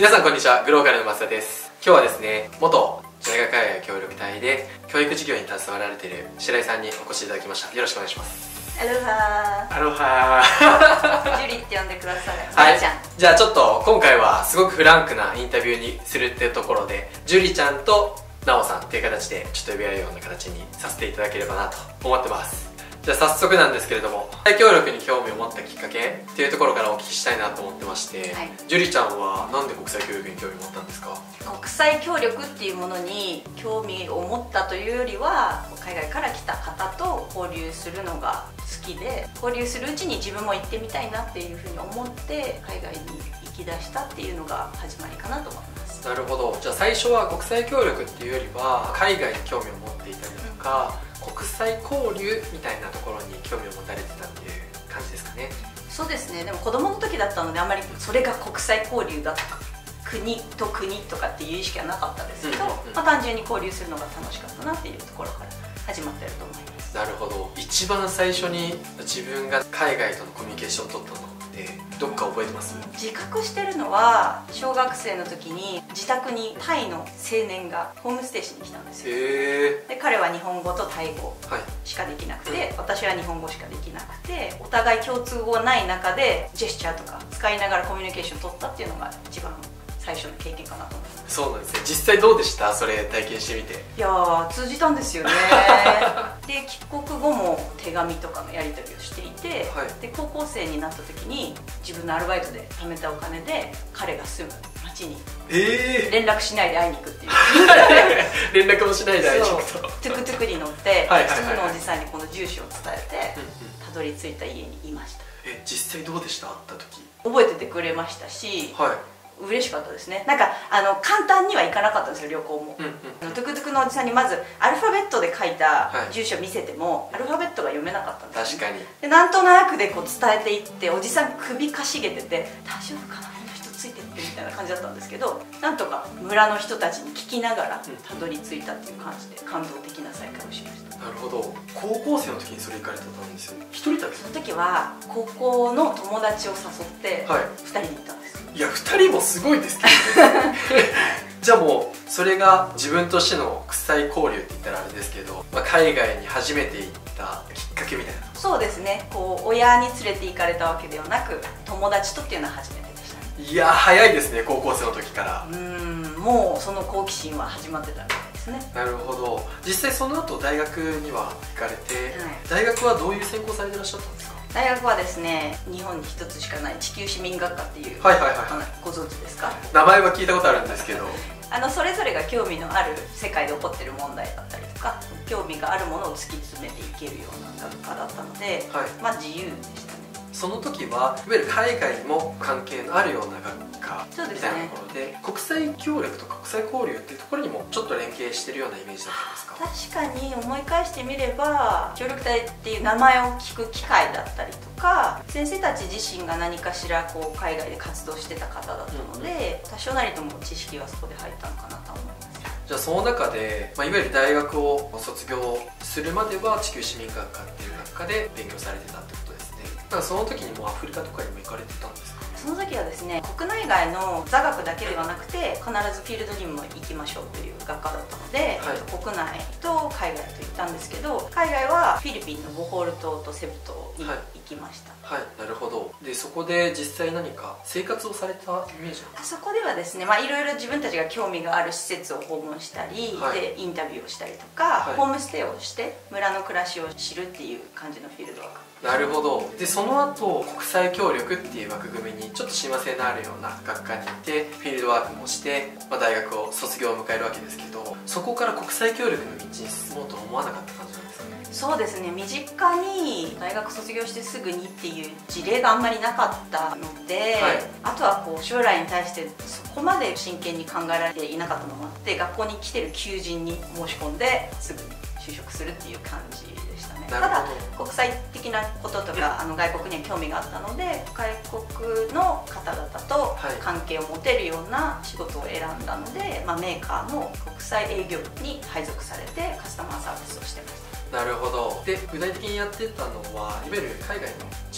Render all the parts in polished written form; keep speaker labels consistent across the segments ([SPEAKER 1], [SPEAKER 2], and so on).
[SPEAKER 1] 皆さんこんにちは、グローカルの増田です。今日はですね、元大学海外協力隊で教育事業に携わられている白井さんにお越しいただきました。よろしくお願いします。
[SPEAKER 2] アロハ
[SPEAKER 1] アロハ
[SPEAKER 2] ジュリって呼んでください。
[SPEAKER 1] はい、
[SPEAKER 2] ジュリちゃん。
[SPEAKER 1] じゃあちょっと今回はすごくフランクなインタビューにするっていうところで、ジュリちゃんとナオさんっていう形でちょっと呼び合うような形にさせていただければなと思ってます。じゃあ早速なんですけれども、国際協力に興味を持ったきっかけっていうところからお聞きしたいなと思ってまして、はい、ジュリちゃんはなんで国際協力に興味を持ったんですか？
[SPEAKER 2] 国際協力っていうものに興味を持ったというよりは、海外から来た方と交流するのが好きで、交流するうちに自分も行ってみたいなっていうふうに思って海外に行き出したっていうのが始まりかなと思います。
[SPEAKER 1] なるほど。じゃあ最初は国際協力っていうよりは海外に興味を持っていたりとか、国際交流みたいなところに興味を持たれてたっていう感じですかね？
[SPEAKER 2] そうですね。でも子供の時だったので、あんまりそれが国際交流だとか国と国とかっていう意識はなかったですけど、単純に交流するのが楽しかったなっていうところから始まってると思います。
[SPEAKER 1] なるほど。一番最初に自分が海外とのコミュニケーションを取ったのってどっか覚えてます？
[SPEAKER 2] 自覚してるのは、小学生の時に自宅にタイの青年がホームステイしに来たんですよ。で彼は日本語とタイ語しかできなくて、私は日本語しかできなくて、お互い共通語がない中でジェスチャーとか使いながらコミュニケーションを取ったっていうのが一番最初の経験かなと思います。
[SPEAKER 1] そうなんですね。実際どうでした？それ体験してみて。
[SPEAKER 2] いやー、通じたんですよねで帰国後も手紙とかのやり取りをしていて、はい、で高校生になった時に自分のアルバイトで貯めたお金で彼が住む町に連絡しないで会いに行くっていう
[SPEAKER 1] 連絡もしないで会いに行くと、
[SPEAKER 2] トゥクトゥクに乗ってすぐのおじさんにこの住所を伝えてたどり着いた家にいました。
[SPEAKER 1] 実際どうでした？会った時
[SPEAKER 2] 覚えててくれましたし、はい、嬉しかったですね。なんか簡単にはいかなかったんですよ、旅行も。トゥクトゥクのおじさんにまずアルファベットで書いた住所見せても、アルファベットが読めなかったんです、ね、
[SPEAKER 1] 確かに。
[SPEAKER 2] でなんとなくでこう伝えていって、おじさん首かしげてて大丈夫かな、この人ついてってみたいな感じだったんですけど、なんとか村の人たちに聞きながらたどり着いたっていう感じで感動的な再会をしました。
[SPEAKER 1] なるほど。高校生の時にそれ行かれてたんですよね。一人旅？
[SPEAKER 2] その時は高校の友達を誘って2人で行ったんです。
[SPEAKER 1] いや、2人もすごいですけどねじゃあもうそれが自分としての国際交流って言ったらあれですけど、海外に初めて行ったきっかけみたいな。
[SPEAKER 2] そうですね。こう親に連れて行かれたわけではなく、友達とっていうのは初めてでしたね。
[SPEAKER 1] いや、早いですね、高校生の時から。
[SPEAKER 2] もうその好奇心は始まってたみたいですね。
[SPEAKER 1] なるほど。実際その後大学には行かれて、大学はどういう専攻されてらっしゃったんですか？
[SPEAKER 2] 大学はですね、日本に一つしかない地球市民学科っていう、ご存知ですか？名前は聞いたことあるんですけどそれぞれが興味のある世界で起こっている問題だったりとか、興味があるものを突き詰めていけるような学科だったので、自由でしたね。
[SPEAKER 1] その時はいわゆる海外にも関係のあるような学科みたいなところで、国際協力とか国際交流っていうところにもちょっと連携してるようなイメージだったんですか？
[SPEAKER 2] 確かに思い返してみれば、協力隊っていう名前を聞く機会だったりとか、先生たち自身が何かしらこう海外で活動してた方だったので、多少なりとも知識はそこで入ったのかなと思います。
[SPEAKER 1] じゃあその中で、いわゆる大学を卒業するまでは地球市民学科っていう学科で勉強されてたってことですね。だからその時にもアフリカとかにも行かれてたんですか？
[SPEAKER 2] その時はですね、国内外の座学だけではなくて、必ずフィールドにも行きましょうという学科だったので、国内と海外と行ったんですけど、海外はフィリピンのボホール島とセブ島に行きました。
[SPEAKER 1] はい、なるほど。でそこで実際何か生活をされたイメージなんですか？
[SPEAKER 2] そこではですね、いろいろ自分たちが興味がある施設を訪問したり、でインタビューをしたりとか、ホームステイをして村の暮らしを知るっていう感じのフィールドワーク。
[SPEAKER 1] なるほど。でその後国際協力っていう枠組みにちょっと親和性のあるような学科にいて、フィールドワークもして、大学を卒業を迎えるわけですけど、そこから国際協力の道に進もうとは思わなかった感じなんですかね？
[SPEAKER 2] そうですね、身近に大学卒業してすぐにっていう事例があんまりなかったので、あとはこう将来に対してそこまで真剣に考えられていなかったのもあって、学校に来てる求人に申し込んですぐに就職するっていう感じでしたね。ただ国際的なこととか外国には興味があったので、外国の方々と関係を持てるような仕事を選んだので、メーカーの国際営業部に配属されてカスタマーサービスをしてました。
[SPEAKER 1] なるほど。で具体的にやってたのはいわゆる海外の事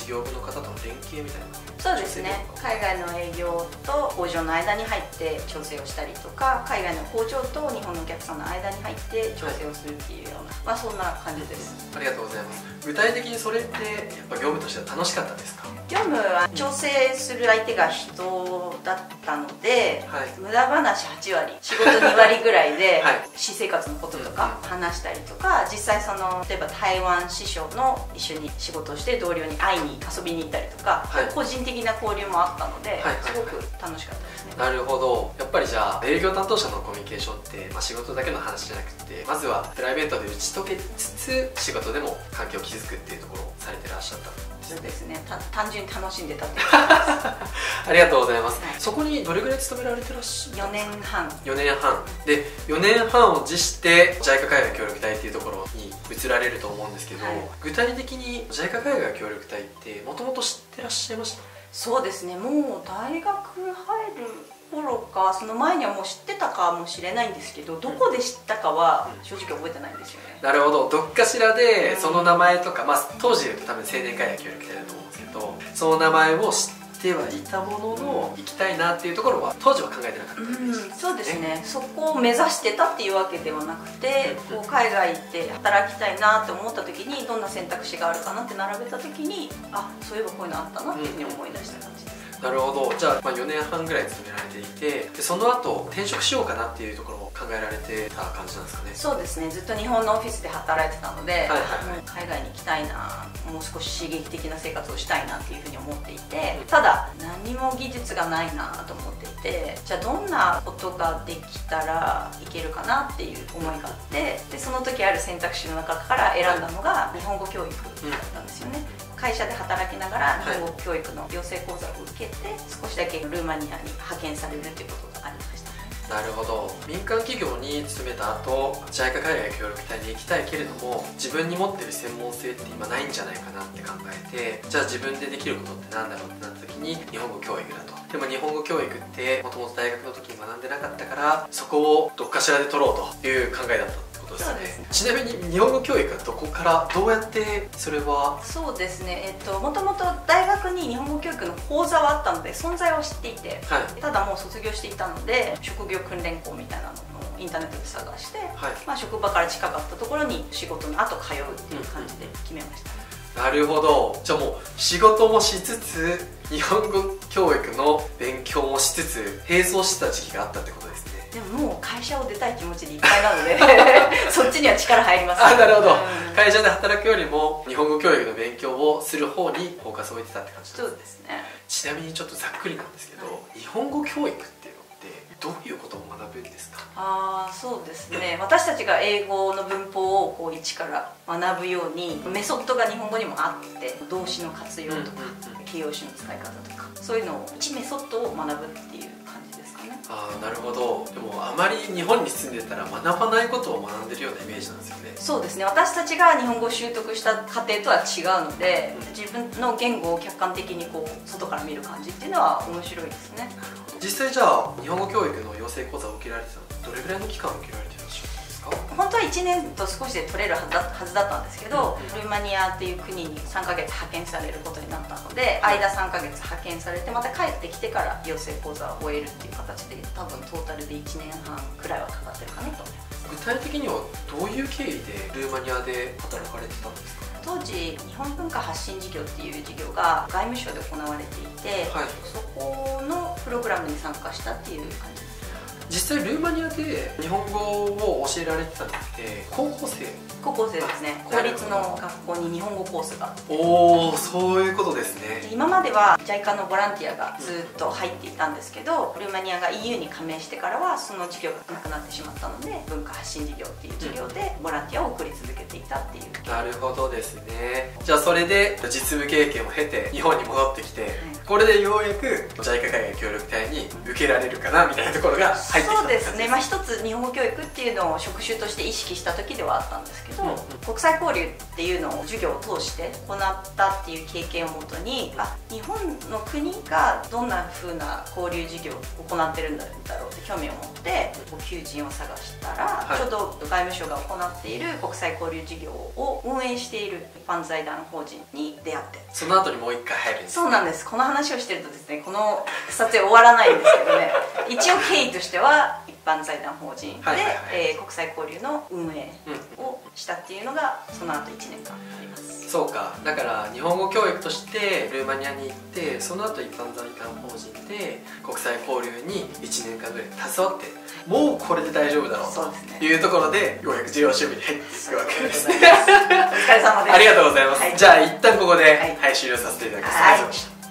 [SPEAKER 1] 事業部の方との連携みたいな。
[SPEAKER 2] そうですね、海外の営業と工場の間に入って調整をしたりとか、海外の工場と日本のお客さんの間に入って調整をするっていうような、そんな感じです。
[SPEAKER 1] ありがとうございます。具体的にそれってやっぱ業務としては楽しかったですか？
[SPEAKER 2] 業務は調整する相手が人だったので、無駄話8割仕事2割ぐらいで、私生活のこととか話したりとか、実際例えば台湾支所の一緒に仕事をして同僚に会いに遊びに行ったりとか、個人的な交流もあったので、すごく楽しかったですね。
[SPEAKER 1] なるほど。やっぱりじゃあ営業担当者のコミュニケーションって、仕事だけの話じゃなくて、まずはプライベートで打ち解けつつ仕事でも関係を築くっていうところをされてらっしゃったんですね。
[SPEAKER 2] そうですね、単純に楽しんでたっていう感じです。
[SPEAKER 1] ありがとうございます。そこにどれぐらい勤められてらっしゃる？4
[SPEAKER 2] 年半。
[SPEAKER 1] 4年半で、4年半を辞して JICA 海外協力隊っていうところに移られると思うんですけど、具体的に JICA 海外協力隊ってもともと知ってらっしゃいました？
[SPEAKER 2] そうですね、もう大学入る頃かその前にはもう知ってたかもしれないんですけど、どこで知ったかは正直覚えてないんですよね。
[SPEAKER 1] なるほど。どっかしらでその名前とか、当時で言うと多分青年海外協力隊だと思うんですけど、その名前を知ってはいたものの、行きたいなっていうところは当時は考えてなかったんですね。
[SPEAKER 2] そうですね、そこを目指してたっていうわけではなくて、海外行って働きたいなって思った時にどんな選択肢があるかなって並べた時に、そういえばこういうのあったなっていうふうに思い出した感じです。
[SPEAKER 1] なるほど。じゃあ、4年半ぐらい勤められていて、でその後転職しようかなっていうところを考えられてた感じなんですかね？そうですね、
[SPEAKER 2] ずっと日本のオフィスで働いてたので、もう海外に行きたいな、もう少し刺激的な生活をしたいなっていうふうに思っていて、ただ何も技術がないなと思っていて、じゃあどんなことができたらいけるかなっていう思いがあって、でその時ある選択肢の中から選んだのが日本語教育だったんですよね。会社で働きながら日本語教育の養成講座を受けて、少しだけルーマニアに派遣されるっていうことがありました。
[SPEAKER 1] なるほど。民間企業に勤めた後 JICA 海外協力隊に行きたいけれども、自分に持ってる専門性って今ないんじゃないかなって考えて、じゃあ自分でできることってなんだろうってなった時に日本語教育だと。でも日本語教育ってもともと大学の時に学んでなかったから、そこをどっかしらで取ろうという考えだったってことですね。ちなみに日本語教育はどこからどうやってそれは？
[SPEAKER 2] そうですね、もともと大学に日本語教育の講座はあったので存在は知っていて、ただもう卒業していたので職業訓練校みたいなのをインターネットで探して、職場から近かったところに仕事の後通うっていう感じで決めました。
[SPEAKER 1] なるほど。じゃあもう仕事もしつつ日本語教育の勉強もしつつ並走してた時期があったってことですね。
[SPEAKER 2] でももう会社を出たい気持ちでいっぱいなのでそっちには力入りますね。
[SPEAKER 1] なるほど。会社で働くよりも日本語教育の勉強をする方にフォーカスを置いてたって感じですね。
[SPEAKER 2] そうですね。
[SPEAKER 1] ちなみにちょっとざっくりなんですけど、日本語教育っていうのってどういうことを学ぶんですか？
[SPEAKER 2] そうですね、私たちが英語の文法を一から学ぶようにメソッドが日本語にもあって、動詞の活用とか形容詞の使い方とか、そういうのを1メソッドを学ぶっていう感じですかね。
[SPEAKER 1] なるほど。でもあまり日本に住んでたら学ばないことを学んでるようなイメージなんですよね。
[SPEAKER 2] そうですね、私たちが日本語を習得した過程とは違うので、自分の言語を客観的に外から見る感じっていうのは面白いですね。
[SPEAKER 1] 実際じゃあ日本語教育の養成講座を受けられてたのはどれぐらいの期間受けられてらっしゃるんですか？
[SPEAKER 2] 本当は1年と少しで取れるはずだったんですけど、ルーマニアっていう国に3ヶ月派遣されることになったので、間3ヶ月派遣されてまた帰ってきてから養成講座を終えるっていう形で、多分トータルで1年半くらいはかかってるかなと思います。
[SPEAKER 1] 具体的にはどういう経緯でルーマニアで働かれてたんですか？
[SPEAKER 2] 当時日本文化発信事業っていう事業が外務省で行われていて、そこのプログラムに参加したっていう感じです。
[SPEAKER 1] 実際ルーマニアで日本語を教えられてたのって高校生
[SPEAKER 2] ですね。公立の学校に日本語コースがあって。
[SPEAKER 1] そういうことですね。
[SPEAKER 2] 今までは JICA のボランティアがずっと入っていたんですけど、ルーマニアが EU に加盟してからはその事業がなくなってしまったので、文化発信事業っていう事業でボランティアを送り続けていたっていう。
[SPEAKER 1] なるほどですね。じゃあそれで実務経験を経て日本に戻ってきて、 これでようやく JICA 海外協力隊に受けられるかなみたいなところが入ってきた。
[SPEAKER 2] そうですね、一つ日本語教育っていうのを職種として意識した時ではあったんですけど、国際交流っていうのを授業を通して行ったっていう経験をもとに、日本の国がどんな風な交流授業を行ってるんだろうって興味を持って求人を探したら、ちょうど外務省が行っている国際交流事業を運営している一般財団法人に出会って、
[SPEAKER 1] その後にもう一回入るんです、
[SPEAKER 2] そうなんです。この話をしてるとですね、この撮影終わらないんですけどね一応経緯としては一般財団法人で国際交流の運営をしたっていうのがその後1年間あります。
[SPEAKER 1] そうか、だから日本語教育としてルーマニアに行って、その後一般財団法人で国際交流に1年間ぐらい携わって、もうこれで大丈夫だろうというところでようやく事業守備に入っていくわけですね。
[SPEAKER 2] お疲れ様です。
[SPEAKER 1] ありがとうございます、じゃあ一旦ここで、終了させていただきます。ありがとうございました。